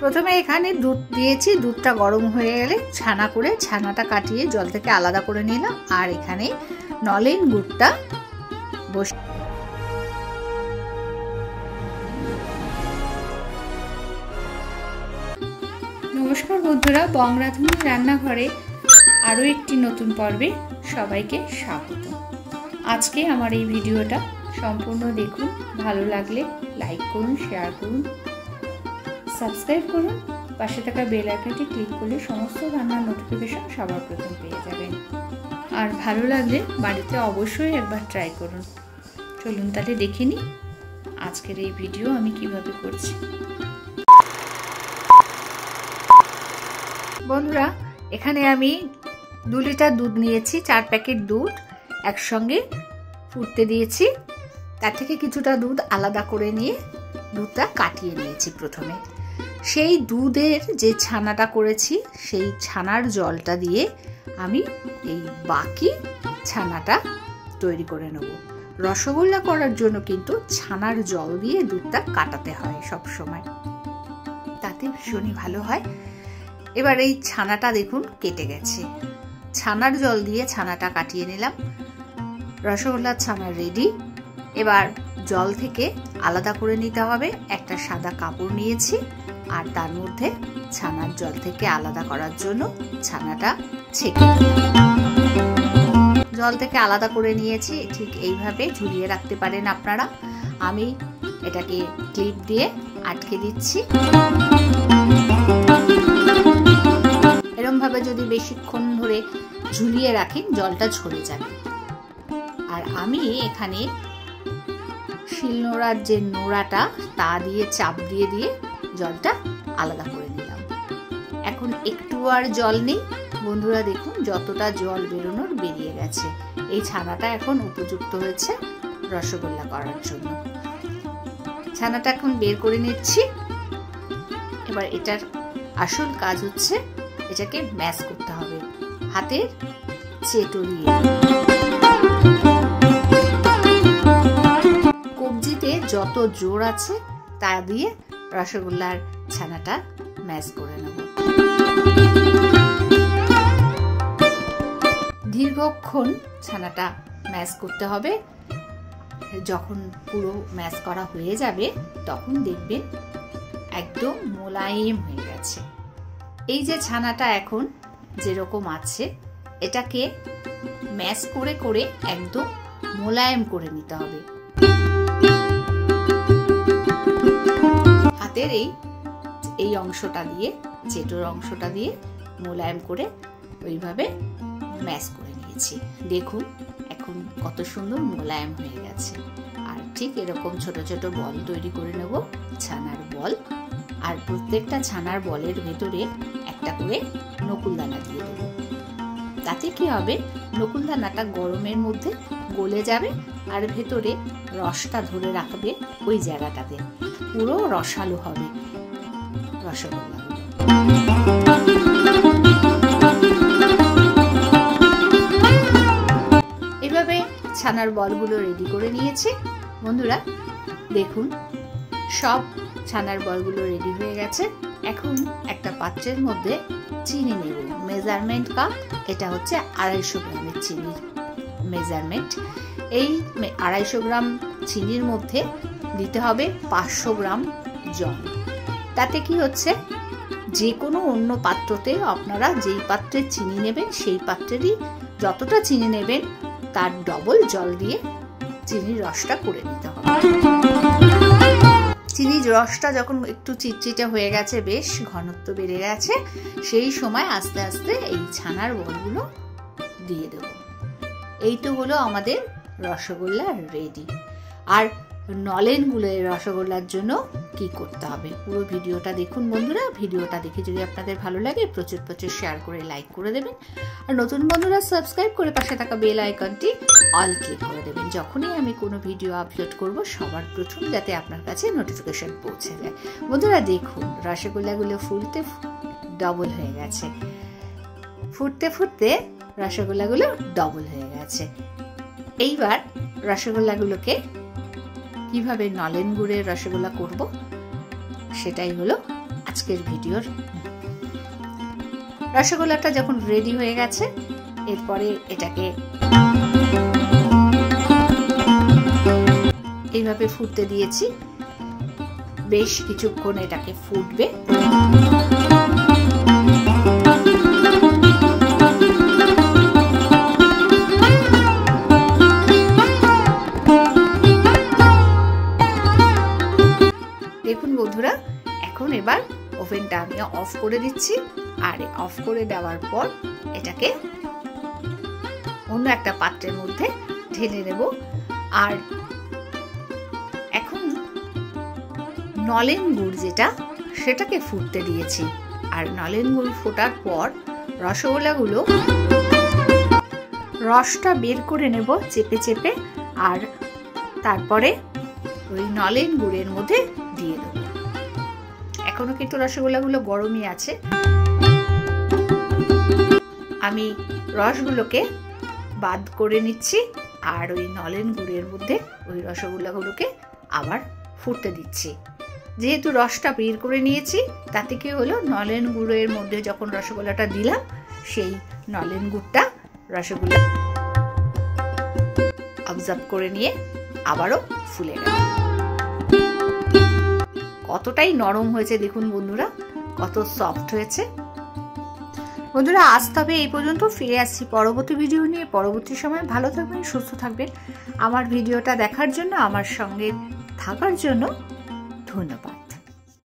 প্রথমে এখানে দুধ দিয়েছি, দুধটা গরম হয়ে গেলে ছানা করে ছানাটা কাটিয়ে জল থেকে আলাদা করে নিলাম। আর এখানে নলেন গুড়টা বসে নমস্কার বন্ধুরা, বং রাঁধুনি রান্নাঘরে আরও একটি নতুন পর্বে সবাইকে স্বাগত। আজকে আমার এই ভিডিওটা সম্পূর্ণ দেখুন, ভালো লাগলে লাইক করুন, শেয়ার করুন, সাবস্ক্রাইব করুন, পাশে থাকা বেল আইকনটি ক্লিক করলে সমস্ত রান্নার নোটিফিকেশন সবার প্রথম পেয়ে যাবেন। আর ভালো লাগলে বাড়িতে অবশ্যই একবার ট্রাই করুন। চলুন তাহলে দেখে নিই আজকের এই ভিডিও আমি কিভাবে করছি। বন্ধুরা, এখানে আমি 2 লিটার দুধ নিয়েছি, 4 প্যাকেট দুধ একসঙ্গে ফুটতে দিয়েছি। তার থেকে কিছুটা দুধ আলাদা করে নিয়ে দুধটা কাটিয়ে নিয়েছি। প্রথমে সেই দুধের যে ছানাটা করেছি সেই ছানার জলটা দিয়ে আমি এই বাকি ছানাটা তৈরি করে নেব। রসগোল্লা করার জন্য কিন্তু ছানার জল দিয়ে দুধটা কাটাতে হয় সব সময়, তাতে ভীষণই ভালো হয়। এবার এই ছানাটা দেখুন কেটে গেছে, ছানার জল দিয়ে ছানাটা কাটিয়ে নিলাম। রসগোল্লার ছানা রেডি। এবার জল থেকে আলাদা করে নিতে হবে। একটা সাদা কাপড় নিয়েছি আর তার মধ্যে ছানার জল থেকে আলাদা করার জন্য ছানাটা ছেঁকে জল থেকে আলাদা করে নিয়েছি। ঠিক এইভাবে ঝুলিয়ে রাখতে পারেন আপনারা। আমি এটাকে ক্লিপ দিয়ে আটকে দিচ্ছি। এরকমভাবে যদি বেশিক্ষণ ধরে ঝুলিয়ে রাখেন জলটা ঝরে যাবে। আর আমি এখানে শিলনোড়ার যে নোড়াটা তা দিয়ে চাপ দিয়ে দিয়ে জলটা আলাদা করে নিলাম। এখন একটু আর জল নেই বন্ধুরা, দেখুন যতটা জল বেরোনোর বেরিয়ে গেছে। এই ছানাটা এখন উপযুক্ত হয়েছে রসগোল্লা করার জন্য। ছানাটা এখন বের করে নিচ্ছি। এবার এটার আসল কাজ হচ্ছে এটাকে ম্যাশ করতে হবে হাতের চেটো দিয়ে। কবজিতে যত জোর আছে তা দিয়ে রসগোল্লার ছানাটা ম্যাশ করে নেব। দীর্ঘক্ষণ ছানাটা ম্যাশ করতে হবে। যখন পুরো ম্যাশ করা হয়ে যাবে তখন দেখবেন একদম মোলায়েম হয়ে গেছে। এই যে ছানাটা এখন যেরকম আছে এটাকে ম্যাশ করে করে একদম মোলায়েম করে নিতে হবে। হাতের এই অংশটা দিয়ে, চেটোর অংশটা দিয়ে মোলায়েম করে ওইভাবে ম্যাশ করে নিয়েছি। দেখুন এখন কত সুন্দর মোলায়েম হয়ে গেছে। আর ঠিক এরকম ছোট ছোট বল তৈরি করে নেব, ছানার বল। আর প্রত্যেকটা ছানার বলের ভেতরে একটা করে নকুলদানা দিয়ে দেবো। তাতে কি হবে, নকুলদানাটা গরমের মধ্যে গলে যাবে আর ভেতরে রসটা ধরে রাখবে ওই জায়গাটাতে। পুরো রসালো হবে রসগোল্লাগুলো। এভাবে ছানার বলগুলো রেডি করে নিয়েছি বন্ধুরা। দেখুন সব ছানার বলগুলো রেডি হয়ে গেছে। এখন একটা পাত্রের মধ্যে চিনি নেব। মেজারমেন্ট কাপ, এটা হচ্ছে 250 গ্রামের চিনির মেজারমেন্ট। এই 250 গ্রাম চিনির মধ্যে দিতে হবে 500 গ্রাম জল। তাতে কি হচ্ছে, যে কোনো অন্য পাত্রতে আপনারা যেই পাত্রে চিনি নেবেন সেই পাত্রেরই যতটা চিনি নেবেন তার ডবল জল দিয়ে চিনির রসটা করে নিতে হবে। চিনির রসটা যখন একটু চিটচিটে হয়ে গেছে, বেশ ঘনত্ব বেড়ে গেছে, সেই সময় আস্তে আস্তে এই ছানার বলগুলো দিয়ে দেব। এই তো হলো আমাদের রসগোল্লা রেডি। আর নলেন গুলের রসগোল্লার জন্য কি করতে হবে পুরো ভিডিওটা দেখুন বন্ধুরা। ভিডিওটা দেখে যদি আপনাদের ভালো লাগে প্রচুর প্রচুর শেয়ার করে লাইক করে দেবেন। আর নতুন বন্ধুরা সাবস্ক্রাইব করে পাশে থাকা বেল আইকনটি অল ক্লিক করে দেবেন। যখনই আমি কোনো ভিডিও আপলোড করব সবার প্রথম যাতে আপনার কাছে নোটিফিকেশন পৌঁছে যায়। বন্ধুরা দেখুন রসগোল্লাগুলো ফুলতে ডবল হয়ে গেছে, ফুটতে ফুটতে রসগোল্লাগুলো ডবল হয়ে গেছে। এইবার রসগোল্লাগুলোকে কিভাবে নলেন গুড়ের রসগোল্লা করব সেটাই হলো আজকের ভিডিওর। রসগোল্লাটা যখন রেডি হয়ে গেছে, এরপরে এটাকে এইভাবে ফুটতে দিয়েছি। বেশ কিছুক্ষণ এটাকে ফুটবে। দেখুন বন্ধুরা, এখন এবার ওভেনটা আমি অফ করে দিচ্ছি। আর অফ করে দেওয়ার পর এটাকে অন্য একটা পাত্রের মধ্যে ঢেলে নেব। আর এখন নলেন গুড় যেটা, সেটাকে ফুটতে দিয়েছি। আর নলেন গুড় ফোটার পর রসগোল্লাগুলো রসটা বের করে নেব চেপে চেপে। আর তারপরে ওই নলেন গুড়ের মধ্যে দিয়ে দেব। এখনো কিন্তু রসগোল্লাগুলো গরমই আছে। আমি রসগুলোকে বাদ করে নিচ্ছি আর ওই নলেন গুড়ের মধ্যে ওই রসগোল্লাগুলোকে আবার ফুটতে দিচ্ছি। যেহেতু রসটা বের করে নিয়েছি, তাতে কি হলো, নলেন গুড়ের মধ্যে যখন রসগোল্লাটা দিলাম, সেই নলেন গুড়টা রসগোল্লা অবজার্ভ করে নিয়ে আবারও ফুলে গেল। কতটাই নরম হয়েছে দেখুন বন্ধুরা, কত সফট হয়েছে। বন্ধুরা, আজ তবে এই পর্যন্ত। ফিরে আসছি পরবর্তী ভিডিও নিয়ে। পরবর্তী সময় ভালো থাকবেন, সুস্থ থাকবেন। আমার ভিডিওটা দেখার জন্য, আমার সঙ্গে থাকার জন্য ধন্যবাদ।